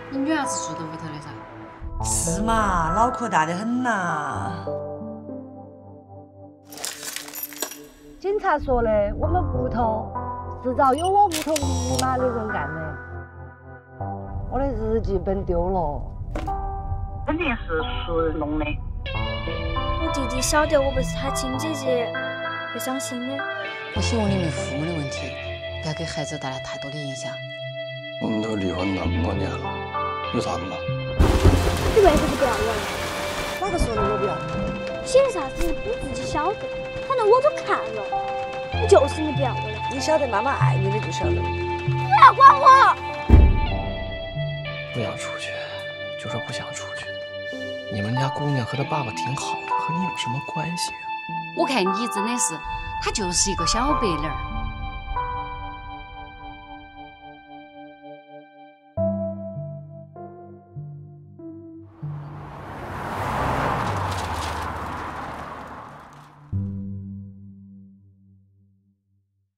你女儿子住在屋头的噻。 是嘛，脑壳大得很呐。 警察说的，我们屋头是找有我屋头密码的人干的。我的日记本丢了， 肯定是熟人弄的。 我弟弟晓得我不是他亲姐姐，会伤心的。 我希望你们父母的问题不要给孩子带来太多的影响。 我们都离婚那么多年了，有啥子嘛？ 你为什么不要我？ 哪个说的我不要？ 写的啥子你自己晓得，反正我都看了。你就是你不要我了。 你晓得妈妈爱你的就晓得。 不要管我！ 不想出去，就说不想出去。你们家姑娘和她爸爸挺好的，和你有什么关系啊？ 我看你真的是，他就是一个小白脸儿。